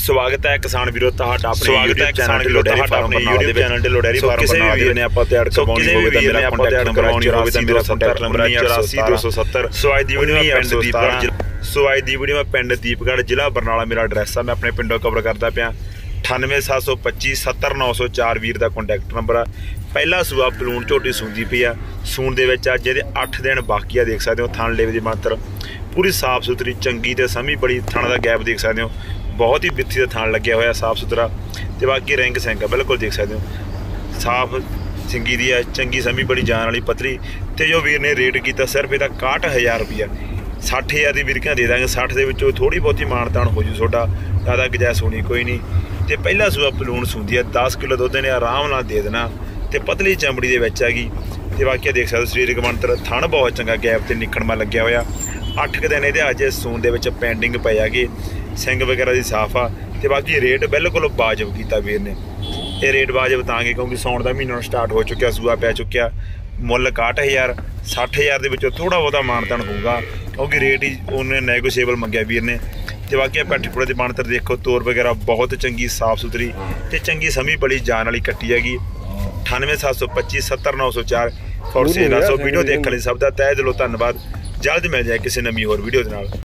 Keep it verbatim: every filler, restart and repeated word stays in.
स्वागत है किसान वीरों ਤੁਹਾਡਾ ਆਪਣੇ स्वागत है किसान वीरों ਤੁਹਾਡਾ ਆਪਣੇ YouTube channel Dhillon dairy farm ਬਣਾ ਦੇ ਨੇ ਆਪਾਂ ਤਿਆਰ ਕਰਵਾਉਣੀ ਹੋਵੇ ਤਾਂ ਮੇਰਾ ਕੰਟੈਕਟ ਨੰਬਰ ਚੌਰਾਸੀ ਤਾਂ ਮੇਰਾ ਕੰਟੈਕਟ ਨੰਬਰ ਚੌਰਾਸੀ ਦੋ ਸੌ ਸੱਤਰ। ਸੋ ਅੱਜ ਦੀ ਵੀਡੀਓ ਮੈਂ ਪਿੰਡ ਦੀਪਗੜ੍ਹ ਸੋ ਅੱਜ ਦੀ ਵੀਡੀਓ ਮੈਂ ਪਿੰਡ ਦੀਪਗੜ੍ਹ ਜ਼ਿਲ੍ਹਾ ਬਰਨਾਲਾ ਮੇਰਾ ਐਡਰੈਸ ਆ। ਮੈਂ ਆਪਣੇ ਪਿੰਡੋਂ ਕਵਰ ਕਰਦਾ ਪਿਆ। ਅਠਾਨਵੇਂ ਸੱਤ ਸੌ ਪੱਚੀ ਸੱਤਰ ਨੌ ਸੌ ਚਾਰ ਵੀਰ ਦਾ ਕੰਟੈਕਟ ਨੰਬਰ ਆ। ਪਹਿਲਾ ਸੂਆ ਬਲੂਨ ਝੋਟੀ ਸੂੰਦੀ ਪਈ ਆ। ਸੂਣ ਦੇ ਵਿੱਚ ਅੱਜ ਇਹਦੇ ਅੱਠ ਦਿਨ ਬਾਕੀ ਆ। ਦੇਖ ਸਕਦੇ ਹੋ ਥਣ ਲੇਵੇ ਦੀ ਮਾਤਰ ਪੂਰੀ ਸਾਫ ਸੁਥਰੀ ਚੰਗੀ ਤੇ ਸਮੀ ਬੜੀ। ਥਣ ਦਾ ਗੈਪ ਦੇਖ ਸਕਦੇ ਹੋ बहुत ही बिथी का थान लग्या होया साफ सुथरा तो बाकी रिंग सिंग बिल्कुल देख सकते हो साफ सिंगी दी है चंगी समी बड़ी जान वाली पतली। तो जो वीर ने रेट किया सिर्फ यदा इकाहठ हज़ार रुपया सठ हज़ार की विरकियां दे देंगे। सठ के थोड़ी बहुत मानतान हो जू थोड़ा ज़्यादा गुजाइश होनी कोई नहीं। तो पहला सूआ पलून सूंदी है दस किलो दुध ने आराम नाल दे देना। तो पतली चमड़ी के विच हैगी। तो बाकी देख सकते शरीरक बनतर थण बहुत चंगा गैप से निकलमा लग्या होया। अठ क दिन ये अज सून दे विच पेंडिंग पई हैगी। सिंग वगैरह की साफ आ। तो बाकी रेट बिल्कुल वाजब किया वीर ने। ये रेट वाजब तां कि क्योंकि सौण का महीना स्टार्ट हो चुका सूआ पै चुकिया। मुल इकाहठ हज़ार सठ हज़ार के थोड़ा बहुता मानतान होगा क्योंकि रेट ही उन्हें नैगोशिएबल मंगया वीर ने। तो बाकी पैठी पुड़े की मानतर देखो तोर वगैरह बहुत चंगी साफ सुथरी तो चंगी समी बड़ी जान वाली कट्टी हैगी। अठानवे सत्त सौ पच्ची सत्तर नौ सौ चार फॉर सेल। सो वीडियो देखने सब का तह दिलों धन्यवाद। जल्द मिल जाए किसी नवी होर वीडियो के नाल।